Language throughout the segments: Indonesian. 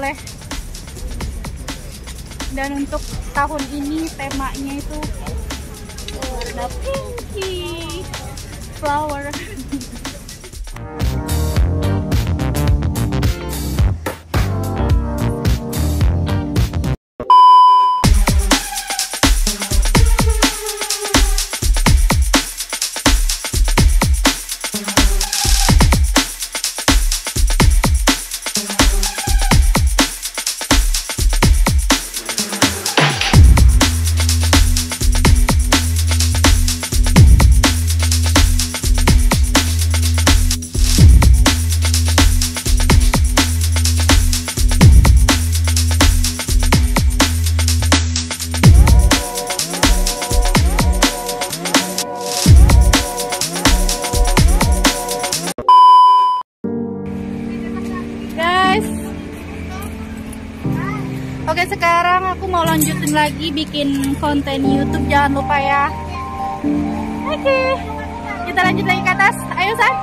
boleh. Dan untuk tahun ini temanya itu warna pinky flower. Oke, sekarang aku mau lanjutin lagi bikin konten YouTube, jangan lupa ya. Oke, kita lanjut lagi ke atas. Ayo, San.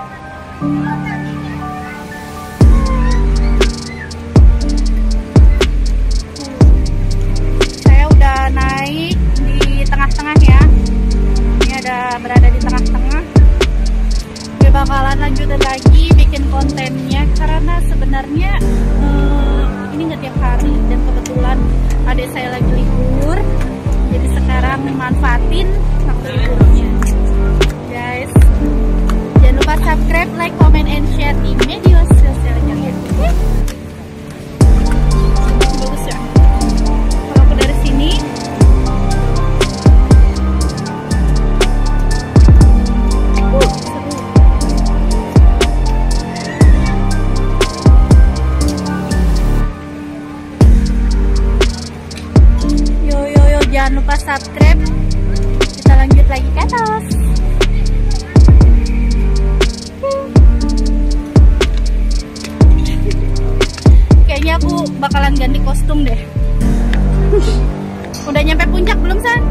Saya udah naik di tengah-tengah ya. Ini berada di tengah-tengah. Gue bakalan lanjutin lagi bikin kontennya karena sebenarnya ini nggak tiap hari, dan kebetulan adik saya lagi libur, jadi sekarang manfaatin waktu liburnya. Guys, jangan lupa subscribe, like, comment, and share di media sosial kalian. Bagus ya. Kalau aku dari sini, jangan lupa subscribe. Kita lanjut lagi ke atas. Kayaknya aku bakalan ganti kostum deh. Udah nyampe puncak belum, San?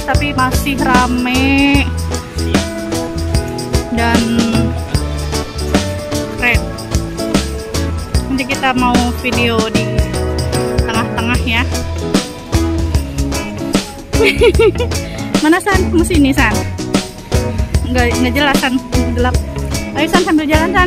guys, tapi masih rame dan keren. Nanti kita mau video di tengah-tengah ya. Mana San? Kamu sini San? Nggak jelas San, gelap. Ayo San, sambil jalan San.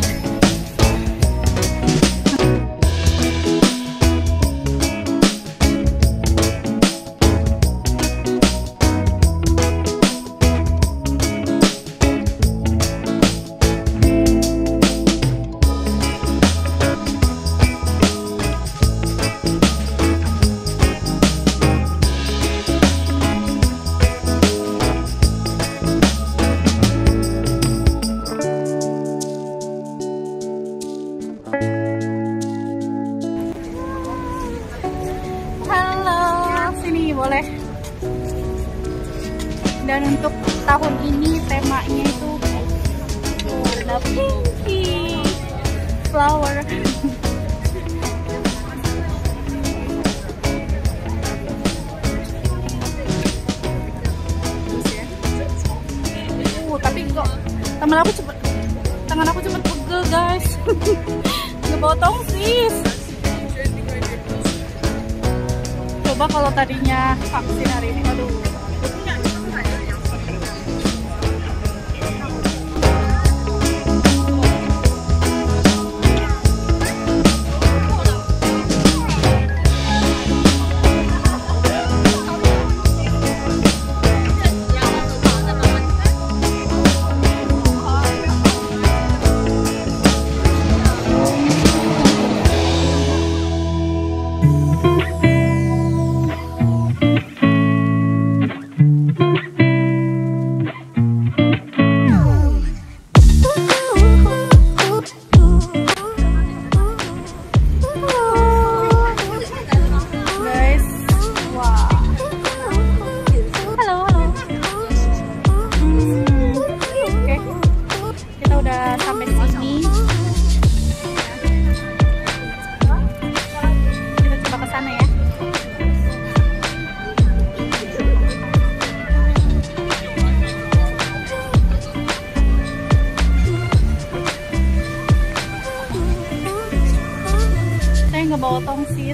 Boleh. Dan untuk tahun ini temanya itu warna pinky flower. Tapi kok tangan aku cepet pegel guys. Ngebotong sis. Coba kalau tadinya vaksin hari ini, aduh. Bawa tongsis.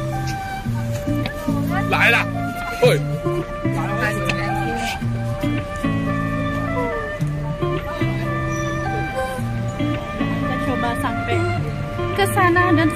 Lại Oi. Kita coba sampai ke sana dan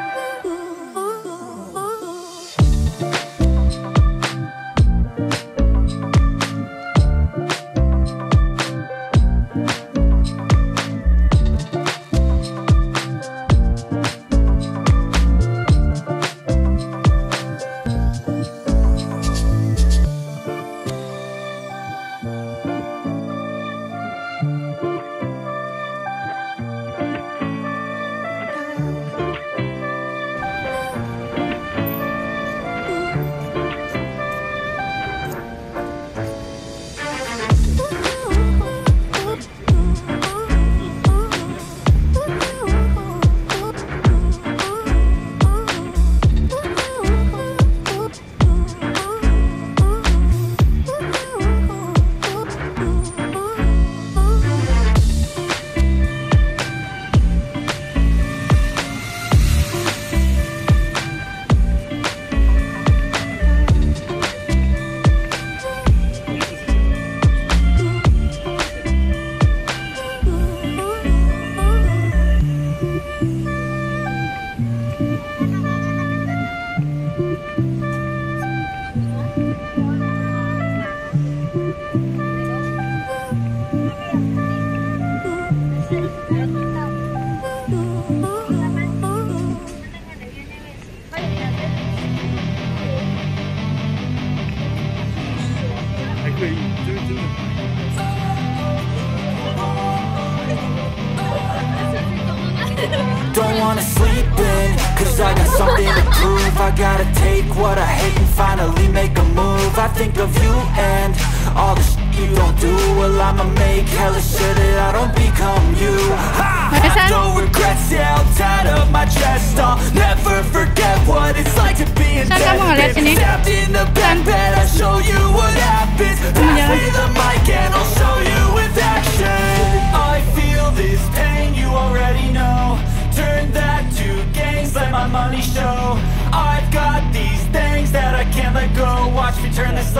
Don't wanna sleep in, cause I got something to prove. I gotta take what I hate and finally make a move. I think of you and all the shit you don't do. Well, I'ma make hella sure that I don't become you. I have no regrets, yeah, I'll tie up my chest. I'll never forget what it's like to be in death. Stabbed in the back bed, I'll show you what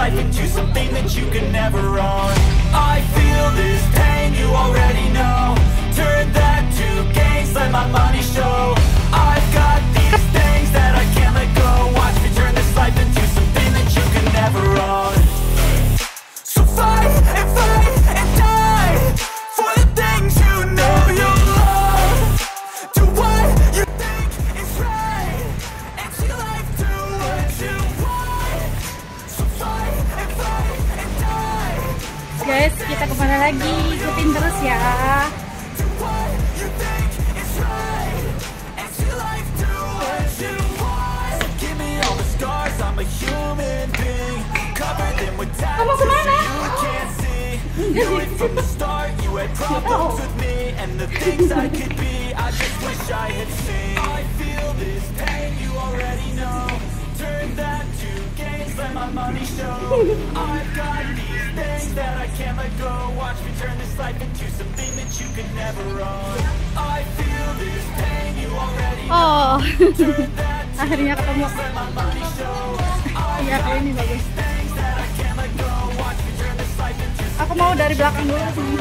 life into something that you can never own. I feel this pain, you already know. Turn that to gains, let my money show. I've got these things that I can't let go. Watch me turn this life into something that you can never own. So fight and die for the things you know you love. Do what you think is right, and see life do what you want. So fight and die. Guys, kita kemana lagi? Ikutin terus ya. Do what you think is right, and see life do what you want. So give me all the scars, I'm a human being. Cover them with tattoos so you can't see. Knew it from the start, you had problems with me and the things I could be. I just wish I had seen. I feel this pain, you already know. Turn that to gains, let my money show. I've got these things that I can't let go. Watch me turn this life into something that you could never own. I feel this pain, you already know. Oh, Turn that to akhirnya ketemu. gains, let my money show. Iya, ini bagus. Things that I can't let go. Watch me turn this life into Aku mau dari belakang dulu sini.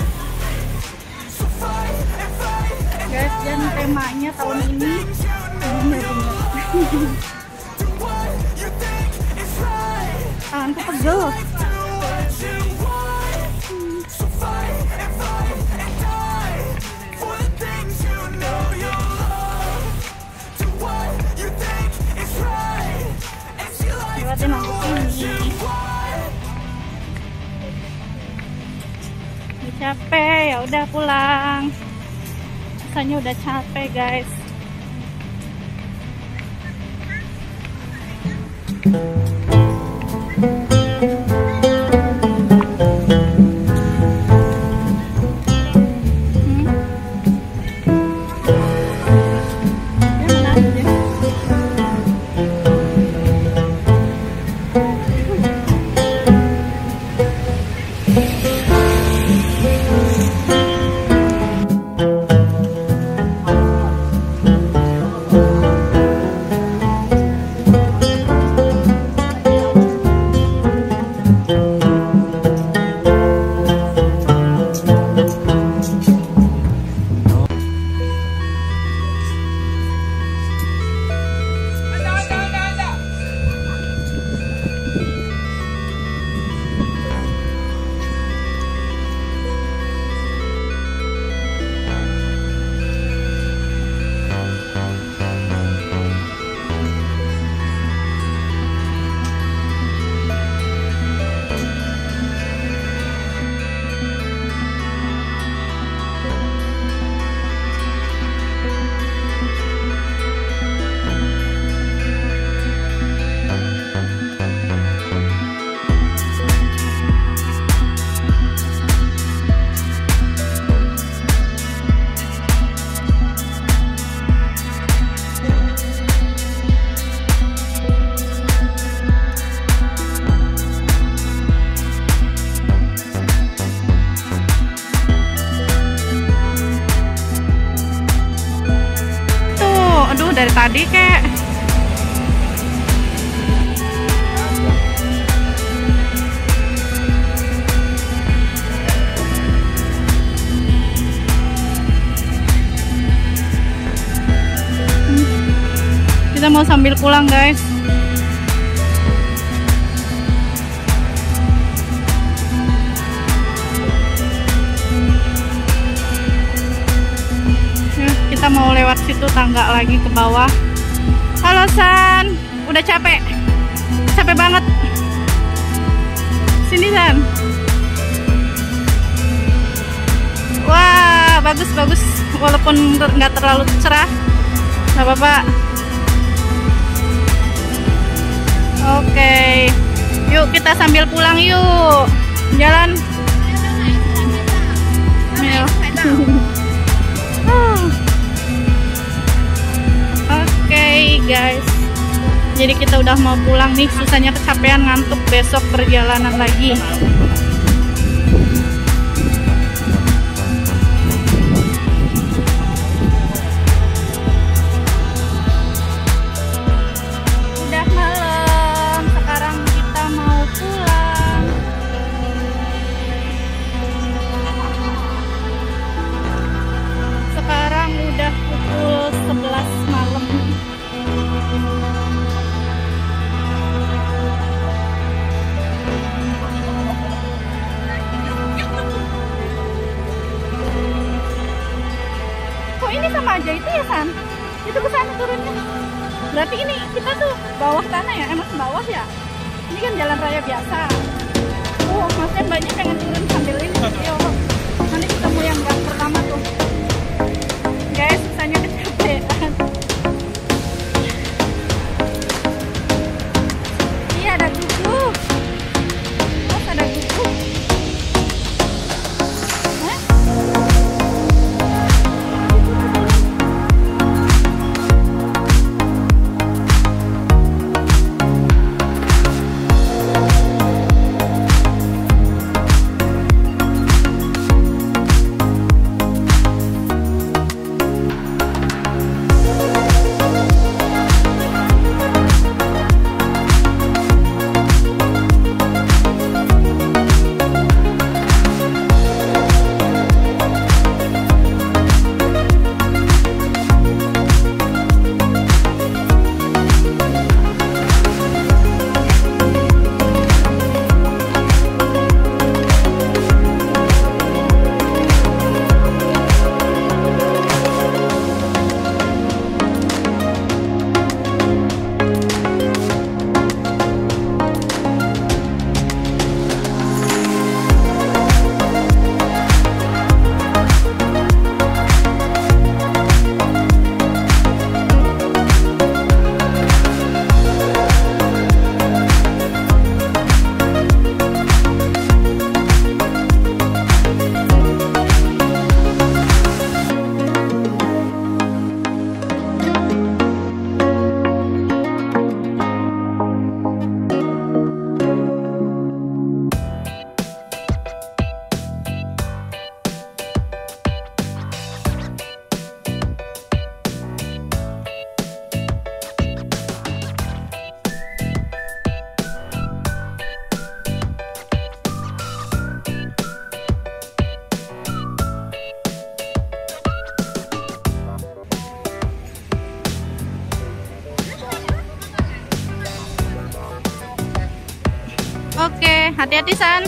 Guys, dan temanya tahun ini bunga-bunga. Tanganku pegel. Lewatin aku sini. Udah capek, ya udah pulang. Rasanya udah capek, guys. Dari tadi kek kita mau sambil pulang, guys. Kita mau lewat situ, tangga lagi ke bawah. Halo San, udah capek? Capek banget. Sini San. Wah, bagus-bagus. Walaupun nggak terlalu cerah, nggak apa-apa. Oke, yuk kita sambil pulang yuk. Jalan. Ayo. Oke, guys, jadi kita udah mau pulang nih. Susahnya kecapean, ngantuk, besok perjalanan lagi. Udah malam, sekarang kita mau pulang. gereja itu ya San, itu ke sana turunnya. Berarti ini kita tuh bawah tanah ya, emang bawah ya. Ini kan jalan raya biasa. Oh, maksudnya banyak pengen turun sambil ini. Yo, nanti ketemu yang gang pertama tuh. Guys, susahnya kecapean. Iya ada kuku. Oh, ada kuku. Oke, hati-hati San.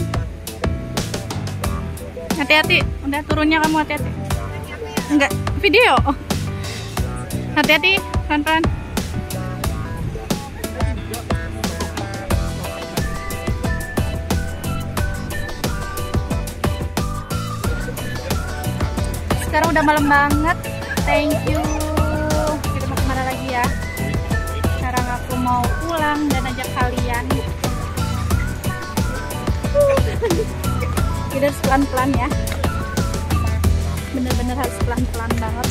Hati-hati, udah turunnya kamu hati-hati. Enggak, video. Hati-hati, pelan-pelan. Sekarang udah malam banget. Thank you. Kita mau kemana lagi ya? Sekarang aku mau pulang dan ajak kalian. Kita harus pelan-pelan ya. Bener-bener harus pelan-pelan banget.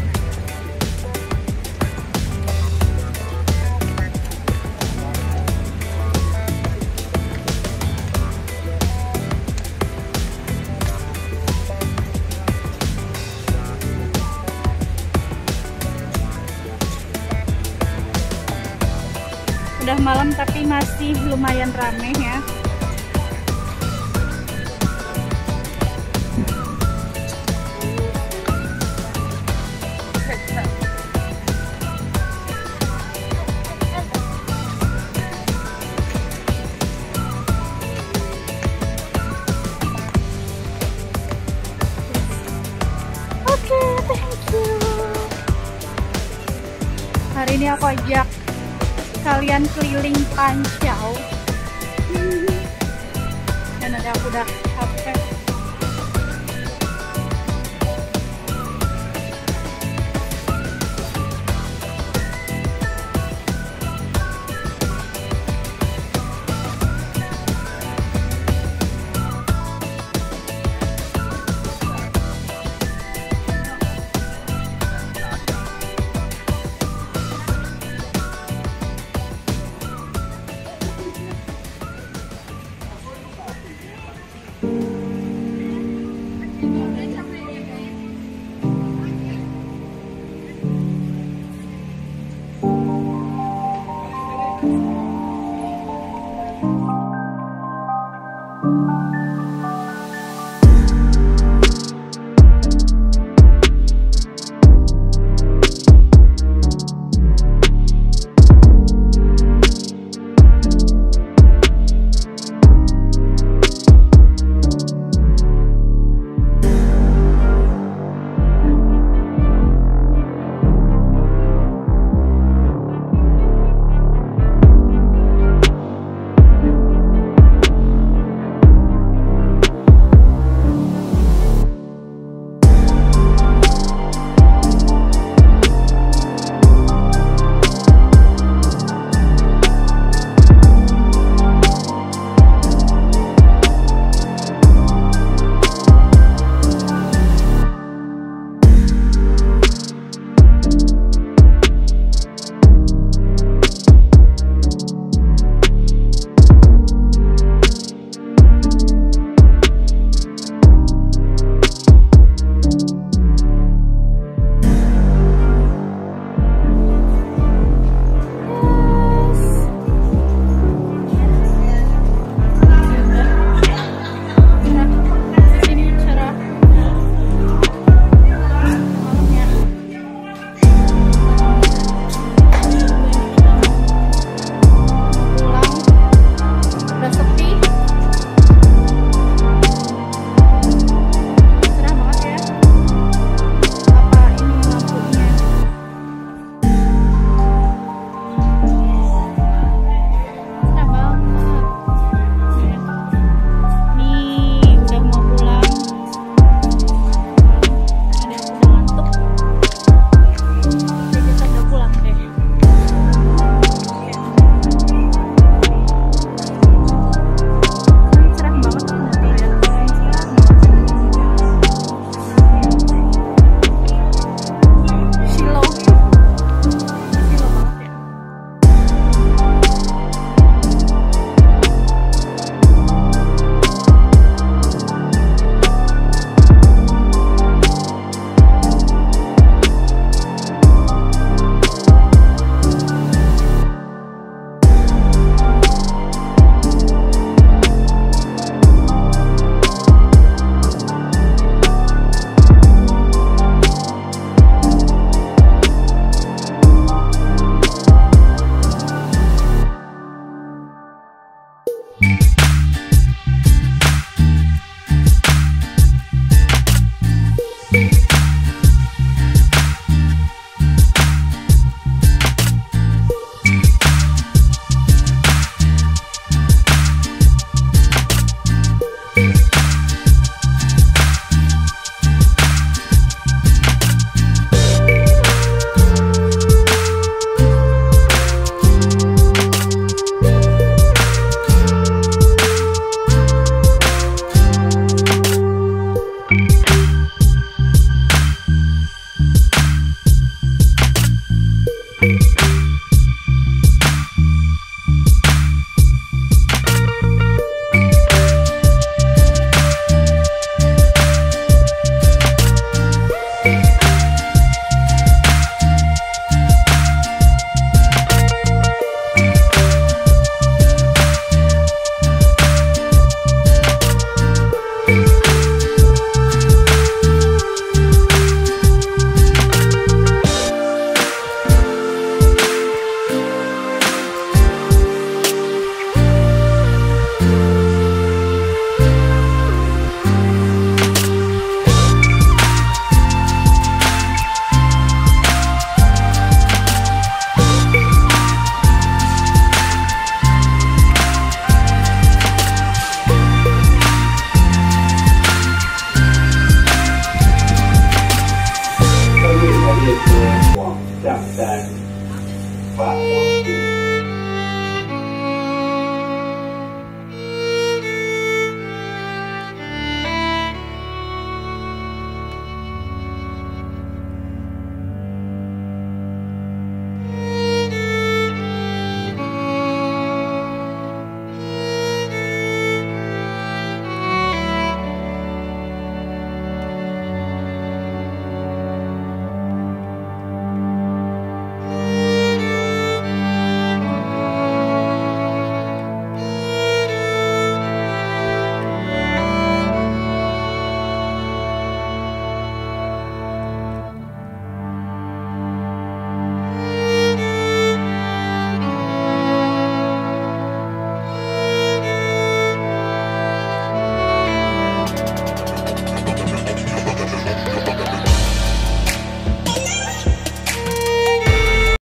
Udah malam tapi masih lumayan rame ya. Hari ini aku ajak kalian keliling Pancau dan ada aku udah capek.